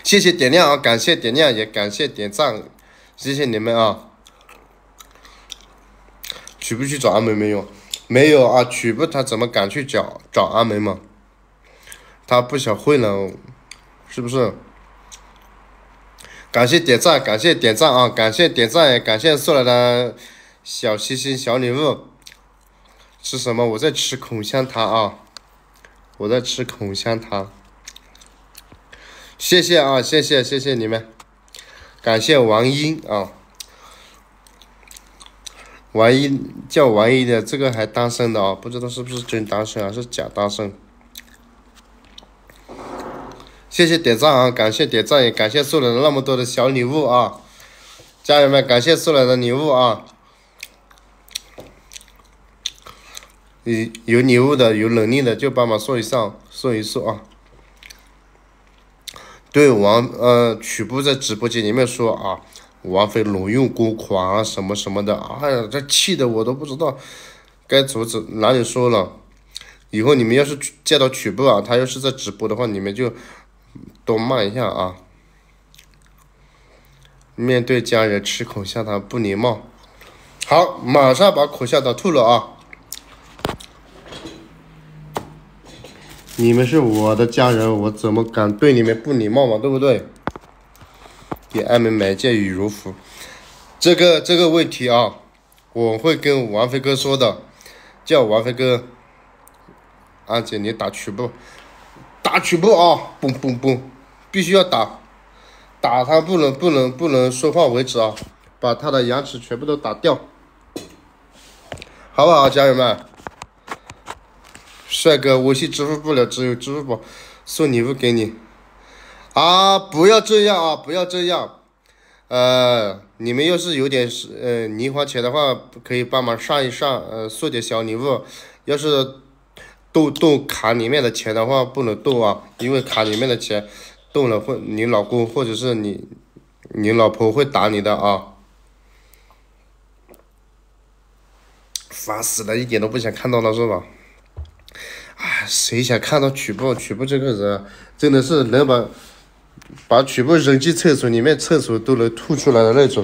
谢谢点亮啊，感谢点亮，也感谢点赞，谢谢你们啊。曲不去找阿梅没有？没有啊，曲不他怎么敢去找阿梅嘛？他不想会了，是不是？感谢点赞，感谢点赞啊，感谢点赞，也感谢送来的小心心、小礼物。吃什么？我在吃口香糖啊，我在吃口香糖。谢谢啊，谢谢你们，感谢王英啊，王英叫王英的这个还单身的啊，不知道是不是真单身还是假单身。谢谢点赞啊，感谢点赞，也感谢送来的那么多的小礼物啊，家人们感谢送来的礼物啊，有礼物的有能力的就帮忙送一送啊。对曲不在直播间里面说啊，王菲挪用公款啊什么什么的，哎呀，这气的我都不知道该阻止哪里说了。以后你们要是见到曲不啊，他要是在直播的话，你们就多骂一下啊。面对家人吃口香糖不礼貌。好，马上把口香糖吐了啊！你们是我的家人，我怎么敢对你们不礼貌嘛？对不对？给艾美买件羽绒服，这个问题啊，我会跟王飞哥说的，叫王飞哥，安姐你打曲不？打曲不啊！嘣嘣嘣，必须要打他不能说话为止啊！把他的牙齿全部都打掉，好不好，家人们？帅哥，微信支付不了，只有支付宝送礼物给你啊！不要这样啊！不要这样，你们要是有点零花钱的话，可以帮忙上一上，送点小礼物。要是动卡里面的钱的话，不能动啊，因为卡里面的钱动了会你老公或者是你老婆会打你的啊！烦死了，一点都不想看到了是吧？哎，谁想看到曲布这个人，真的是能把曲布扔进厕所里面，厕所都能吐出来的那种，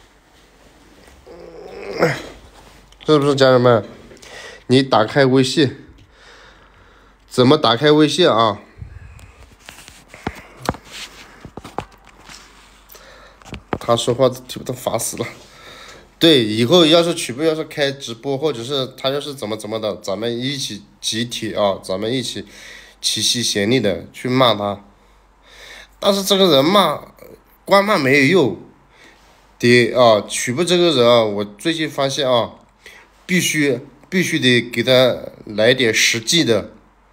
是不是家人们？你打开微信，怎么打开微信啊？他说话听不懂，烦死了。对，以后要是曲布要是开直播，或者是他要是怎么的，咱们一起集体啊，咱们一起齐心协力的去骂他。但是这个人光骂没有用，曲布这个人啊，我最近发现啊，必须得给他来点实际的，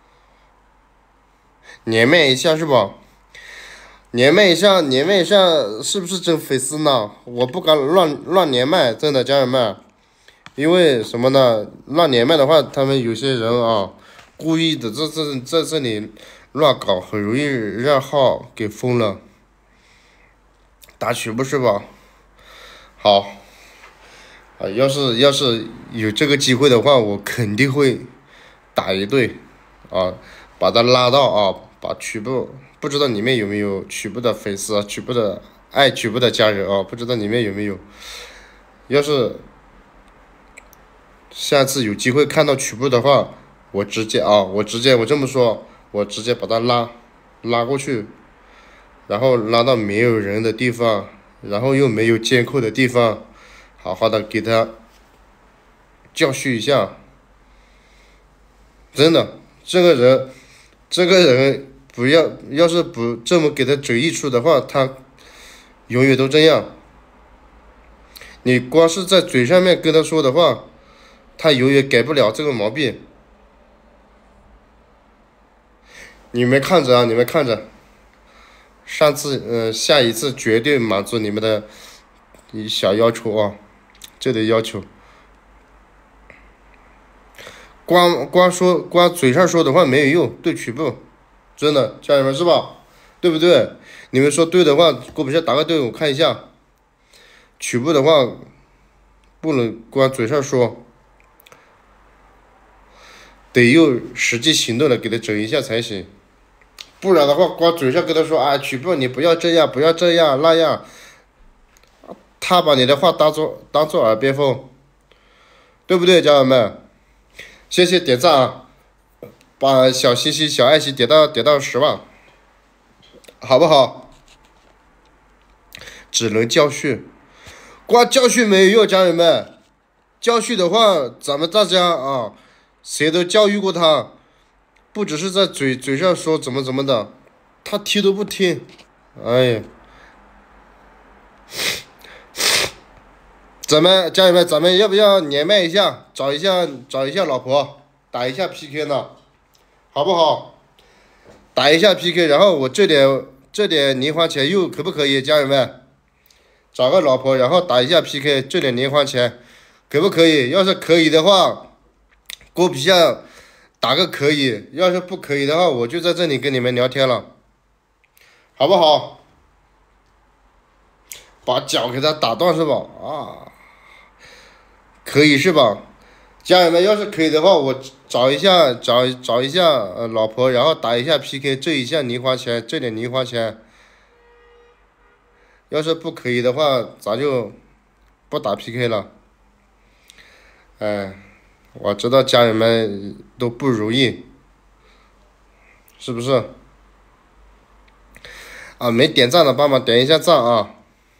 连麦一下是吧？连麦一下是不是真粉丝呢？我不敢乱连麦，真的家人们，因为什么呢？乱连麦的话，他们有些人啊，故意的在这里乱搞，很容易让号给封了。打曲不是吧？好，啊，要是有这个机会的话，我肯定会打一队，啊，把他拉到啊，把曲布。不知道里面有没有曲布的粉丝啊，爱曲布的家人啊，不知道里面有没有。要是下次有机会看到曲布的话，我这么说，我直接把他拉过去，然后拉到没有人的地方，然后又没有监控的地方，好好的给他教训一下。真的，这个人。要是不这么给他整一出的话，他永远都这样。你光是在嘴上面跟他说的话，他永远改不了这个毛病。你们看着啊，你们看着，下一次绝对满足你们的小要求啊，这得要求。光嘴上说的话没有用，对曲布。真的，家人们是吧？对不对？你们说对的话，给我们先打个对，我看一下。曲布的话，不能光嘴上说，得用实际行动的给他整一下才行。 不然的话，光嘴上跟他说啊，曲步你不要这样，不要这样那样，他把你的话当做耳边风，对不对，家人们？谢谢点赞啊，把小心心、小爱心点到10万，好不好？只能教训，光教训没有用，家人们。教训的话，咱们大家啊，谁都教育过他，不只是在嘴上说怎么的，他听都不听。哎呀，咱们家人们，咱们要不要连麦一下，找一下老婆，打一下 PK 呢？好不好？打一下 PK，然后我这点零花钱又可不可以，家人们？找个老婆，然后打一下 PK，这点零花钱可不可以？要是可以的话，锅皮下打个可以；要是不可以的话，我就在这里跟你们聊天了，好不好？把脚给他打断是吧？啊，可以是吧？家人们，要是可以的话，我找一下老婆，然后打一下 PK，这一下零花钱，这点零花钱。要是不可以的话，咱就不打 PK 了。哎，我知道家人们都不容易，是不是？啊，没点赞的帮忙点一下赞啊！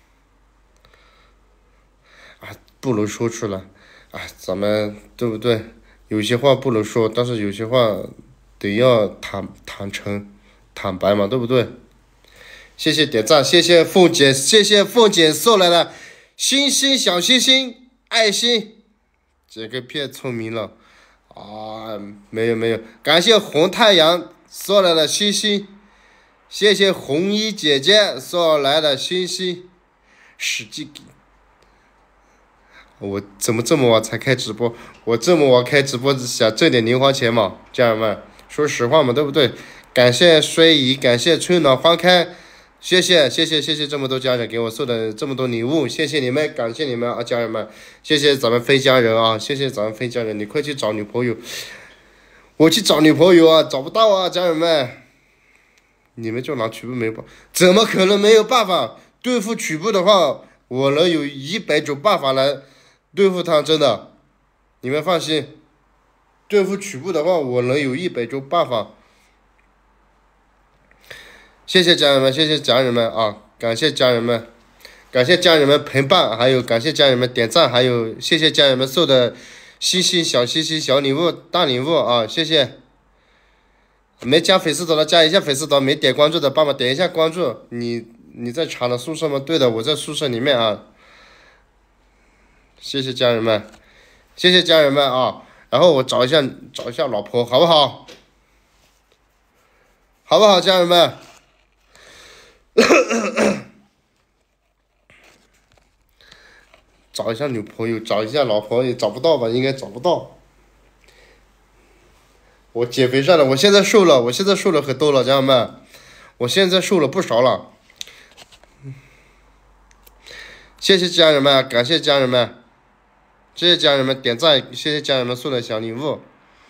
啊，不能说出来，哎，咱们对不对？有些话不能说，但是有些话得要坦诚、坦白嘛，对不对？谢谢点赞，谢谢凤姐送来的星星小星星爱心，这个变聪明了啊！没有，感谢红太阳送来的星星，谢谢红衣姐姐送来的星星，使劲给。我怎么这么晚才开直播？我这么晚开直播想挣点零花钱嘛，家人们，说实话嘛，对不对？感谢衰姨，感谢春暖花开。谢谢这么多家人给我送的这么多礼物，谢谢你们，感谢你们啊，家人们，谢谢咱们飞家人啊，谢谢咱们飞家人，你快去找女朋友，我去找女朋友啊，找不到啊，家人们，你们就拿曲步没办法，怎么可能没有办法对付曲步的话，我能有100种办法来对付他，真的，你们放心，对付曲步的话，我能有100种办法。谢谢家人们，谢谢家人们啊！感谢家人们，感谢家人们陪伴，还有感谢家人们点赞，还有谢谢家人们送的星星小星星小礼物大礼物啊！谢谢。没加粉丝团的加一下粉丝团，没点关注的帮忙点一下关注。你在厂的宿舍吗？对的，我在宿舍里面啊。谢谢家人们，谢谢家人们啊！然后我找一下老婆，好不好？好不好，家人们？找一下女朋友，找一下老婆也找不到吧？应该找不到。我减肥上了，我现在瘦了很多了，家人们，我现在瘦了不少了。谢谢家人们，感谢家人们，谢谢家人们点赞，谢谢家人们送的小礼物。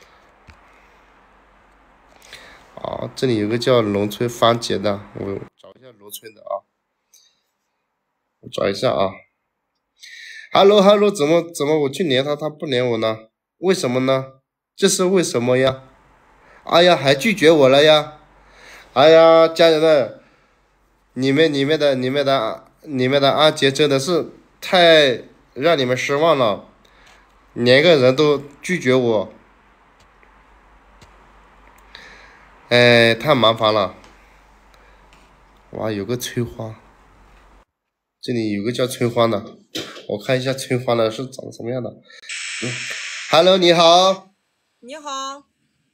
啊，这里有个叫农村番茄的，我找一下农村的啊，我找一下啊。Hello， 怎么我去连他，他不连我呢？为什么呢？这是为什么呀？哎呀，还拒绝我了呀！哎呀，家人们，你们的阿杰真的是太让你们失望了，连个人都拒绝我，哎，太麻烦了。哇，有个翠花，这里有个叫翠花的，我看一下翠花的是长什么样的。Hello， 你好。 你好。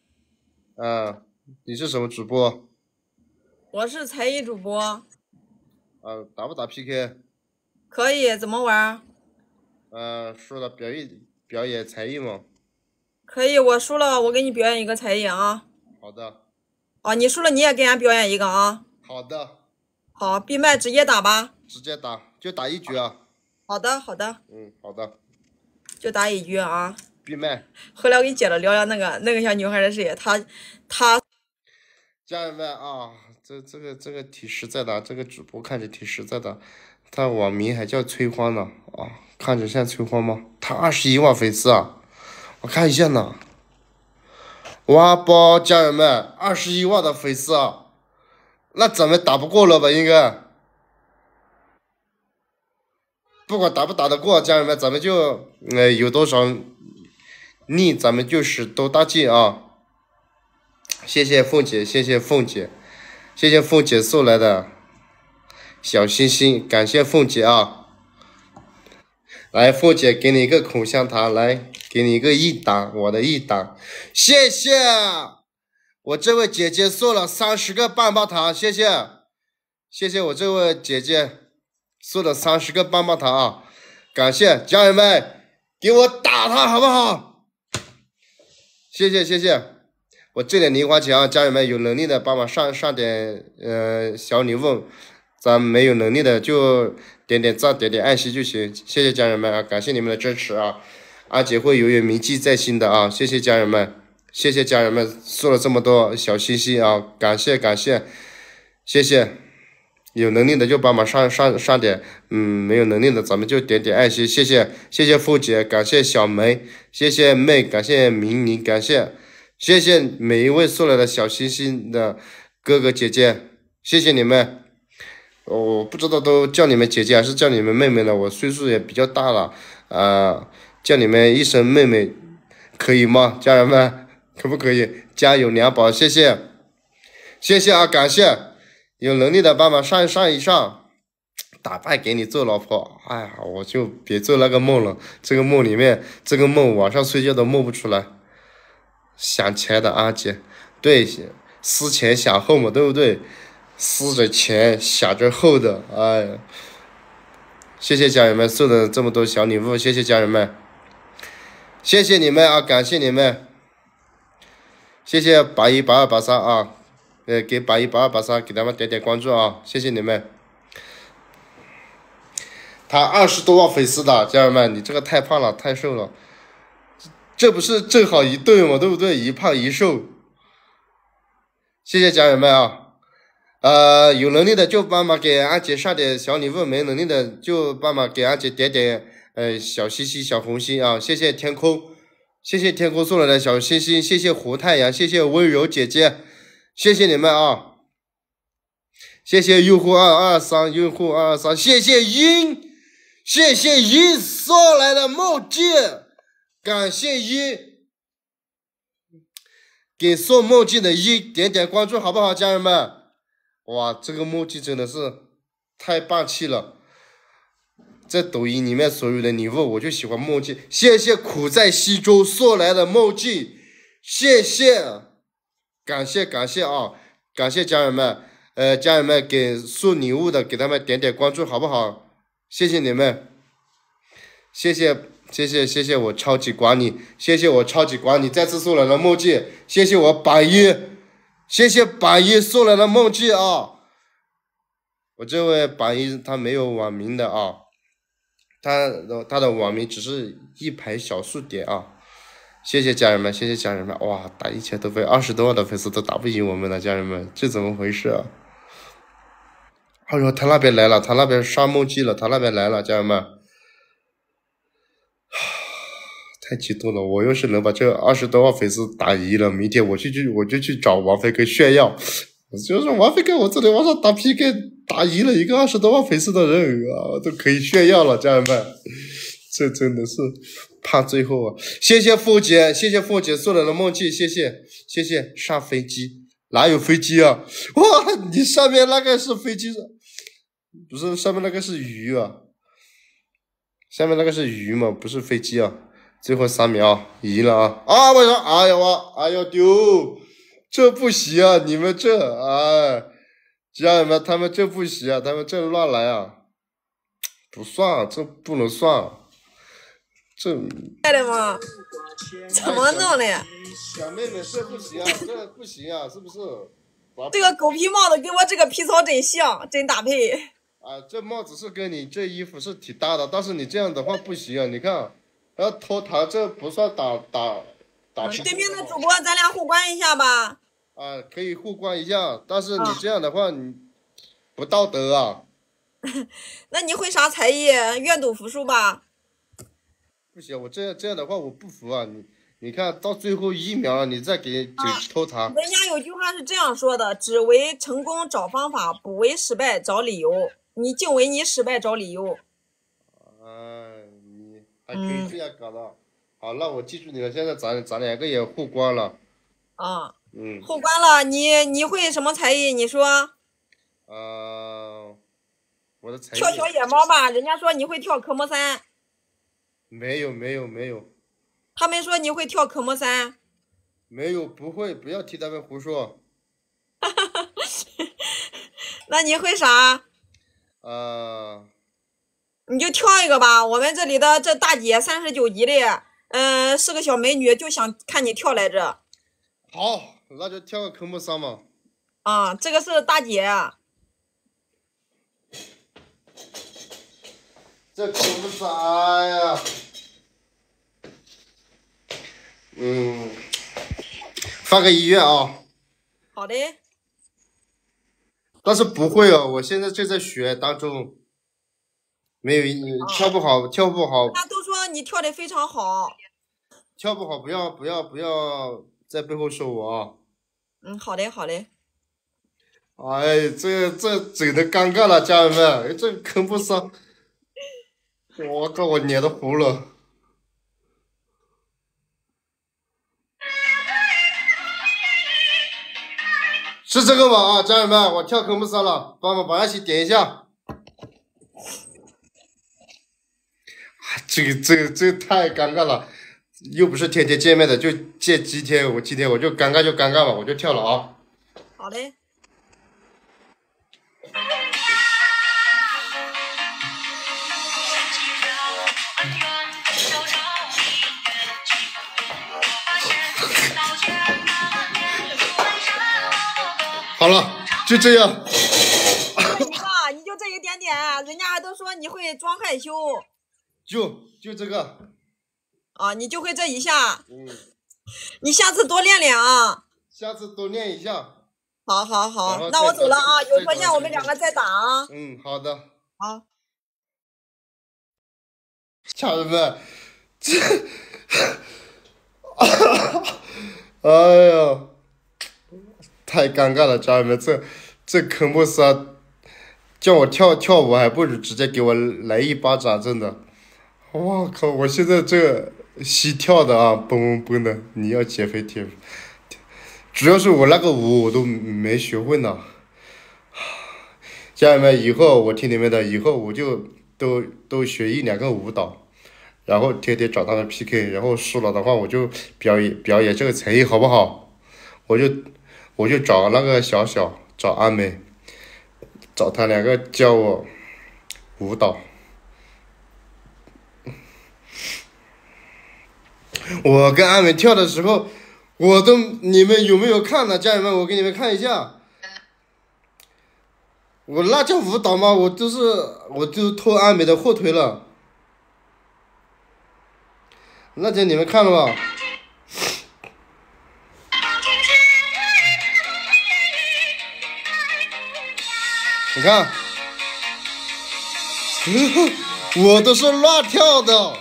你是什么主播？ 我是才艺主播。 打不打 PK？ 可以，怎么玩？ 输了表演才艺吗？ 可以，我输了，我给你表演一个才艺啊。 好的。 啊，你输了你也给俺表演一个啊。 好的。 好，闭麦直接打吧。 直接打，就打一局啊。 好的。 好的。 就打一局啊。 闭麦。 回来我给你接着聊聊那个小女孩的事业，她家人们啊，这个挺实在的，这个主播看着挺实在的，他网名还叫催欢呢啊，看着像催欢吗？他21万粉丝啊，我看一下呢。哇包，家人们，21万的粉丝啊，那咱们打不过了吧？应该，不管打不打得过，家人们，咱们就有多少力，咱们就使多大劲啊！谢谢凤姐，谢谢凤姐，谢谢凤姐送来的小心心，感谢凤姐啊！来，凤姐给你一个口香糖，来，给你一个一档，我的一档，谢谢。我这位姐姐送了30个棒棒糖，谢谢，谢谢我这位姐姐送了30个棒棒糖啊！感谢家人们，给我打他好不好？谢谢谢谢，我这点零花钱啊，家人们有能力的帮忙上点小礼物，咱没有能力的就点点赞点点爱心就行，谢谢家人们啊，感谢你们的支持啊，阿姐会永远铭记在心的啊，谢谢家人们，谢谢家人们送了这么多小心心啊，感谢感谢，谢谢。有能力的就帮忙上点，没有能力的咱们就点点爱心，谢谢谢谢凤姐，感谢小梅，谢谢妹，感谢明妮，感谢谢谢每一位送来的小心心的哥哥姐姐，谢谢你们，我不知道都叫你们姐姐还是叫你们妹妹了，我岁数也比较大了，叫你们一声妹妹可以吗？家人们可不可以？加油两宝，谢谢谢谢啊，感谢。有能力的帮忙上一上，打败给你做老婆。哎呀，我就别做那个梦了。这个梦里面，这个梦晚上睡觉都梦不出来。想钱的阿姐，对，思前想后嘛，对不对？思着钱，想着后的。哎呀，谢谢家人们送的这么多小礼物，谢谢家人们，谢谢你们啊，感谢你们，谢谢818283啊。给818283给他们点点关注啊，谢谢你们。他20多万粉丝的家人们，你这个太胖了，太瘦了，这不是正好一对吗？对不对？一胖一瘦。谢谢家人们啊，有能力的就帮忙给阿姐上点小礼物，没能力的就帮忙给阿姐点点小心心、小红心啊！谢谢天空，谢谢天空送来的小心心，谢谢胡太阳，谢谢温柔姐姐。谢谢你们啊！谢谢用户223，用户223，谢谢谢谢送来的梦境，感谢给送梦境的点点关注好不好，家人们？哇，这个梦境真的是太霸气了！在抖音里面所有的礼物，我就喜欢梦境。谢谢苦在西周送来的梦境，谢谢。感谢啊，感谢家人们，家人们给送礼物的给他们点点关注好不好？谢谢你们，谢谢我超级管理，谢谢我超级管理再次送来的梦境，谢谢我榜一，谢谢榜一送来的梦境啊！我这位榜一他没有网名的啊，他的网名只是一排小数点啊。谢谢家人们，谢谢家人们！哇，打1000多分，20多万的粉丝都打不赢我们了，家人们，这怎么回事啊？哎呦，他那边来了，他那边杀梦姬了，他那边来了，家人们，太激动了！我要是能把这20多万粉丝打赢了，明天我就去找王菲哥炫耀，就是王菲哥，我这里往上打 PK， 打赢了一个20多万粉丝的人啊，都可以炫耀了，家人们，这真的是。怕最后啊！谢谢凤姐，谢谢凤姐送来的梦境，谢谢上飞机，哪有飞机啊？哇，你上面那个是飞机，不是上面那个是鱼啊？下面那个是鱼嘛，不是飞机啊！最后3秒赢了啊！啊，我说，哎呀丢，这不行啊！你们这家人们他们这不行啊！他们这乱来啊！不算，这不能算。这爱的吗？怎么弄的？ 小妹妹这不行啊，这不行啊，是不是？ 这个狗皮帽子跟我这个皮草真像，真搭配。 啊，这帽子是跟你这衣服是挺搭的，但是你这样的话不行啊！你看，要偷糖，这不算打。对面的主播，咱俩互关一下吧。 啊，可以互关一下，但是你啊， 这样的话，你不道德啊！ 那你会啥才艺？愿赌服输吧？ 不行，我这样的话我不服啊！你看到最后1秒了，你再给整啊， 偷查， 人家有句话是这样说的：只为成功找方法，不为失败找理由。你净为你失败找理由。 哎，你还可以嗯这样搞的。好，那我记住你了。现在咱两个也互关了。 啊， 嗯， 后关了，你会什么才艺？你说我的才艺跳小野猫吧？人家说你会跳科目三， 没有他们说你会跳科目三。 没有，不会，不要替他们胡说。 那你会啥？ 呃， 你就跳一个吧。我们这里的这大姐39级的，是个小美女，就想看你跳来着。 好，那就跳个科目三嘛。 啊，这个是大姐。 这科目三呀，嗯，放个音乐啊。 好的， 但是不会哦，我现在就在学当中，没有你跳不好，跳不好， 人家都说你跳的非常好。 跳不好，不要在背后说我啊！ 嗯，好的，好的。 哎，这整的尴尬了，家人们，哎这坑不上，我靠，我脸都糊了。是这个吗？啊，家人们，我跳科目三了，帮忙把一起点一下。啊，这个太尴尬了，又不是天天见面的，就见几天，我今天我就尴尬就尴尬吧，我就跳了啊。 好嘞。 好了，就这样。 会一个，你就这一点点，人家还都说你会装害羞。 就这个， 啊，你就会这一下， 嗯， 你下次多练练啊。 下次多练一下， 好，好， 然好， 后那我走了啊，有条再件我们两个再打啊。 嗯，好的， 好。 家人们，这，哎呀，太尴尬了，家人们，这科目三叫我跳舞，还不如直接给我来一巴掌，真的，我靠，我现在这心跳的啊，嘣嘣嘣的，你要减肥贴，主要是我那个舞我都没学会呢。家人们，以后我听你们的，以后我就都学1、2个舞蹈，然后天天找他们 PK，然后输了的话我就表演这个才艺，好不好？我就找那个小小，找阿美，找他两个教我舞蹈。我跟阿美跳的时候，你们有没有看呢？家人们，我给你们看一下。我那叫舞蹈吗？我就拖阿美的后腿了。那天你们看了吗？你看，我都是乱跳的。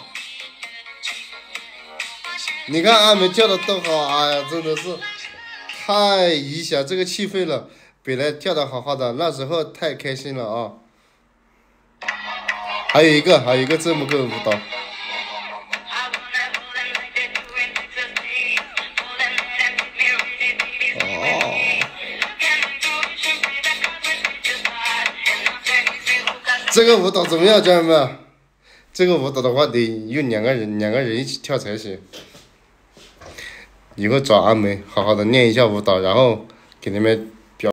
你看阿美跳的都好，哎呀，真的是太影响这个气氛了。本来跳的好好的，那时候太开心了啊！还有一个这么个舞蹈。这个舞蹈怎么样，家人们？这个舞蹈的话，得有两个人一起跳才行。以后找阿梅好好的练一下舞蹈，然后给你们